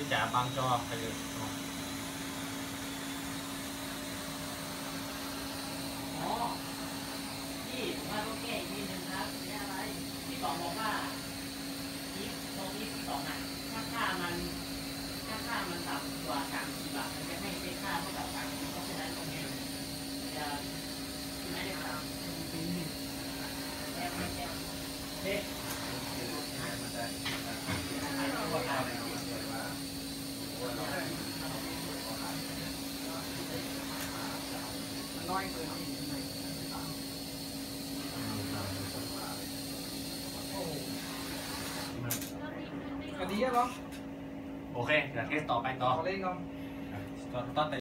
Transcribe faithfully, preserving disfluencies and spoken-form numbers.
จ่าบางจอไปเลยอ๋อที่ผมว่าต้องแก้อีกนิดนึงครับนี่อะไรที่สองบอกว่านี่ตรงนี้ที่สองอ่ะถ้าค่ามันถ้าค่ามันต่ำกว่าสามสิบบาทมันจะให้เป็นค่าเท่ากับสามสิบเพราะฉะนั้นตรงนี้จะไม่ได้ตามแก้ไม่แก้เด็กน้อยเกินก็ดีอะเนาะโอเคเดี๋ยวเทสต่อไปต่อเล่นเนาะต่อต่อ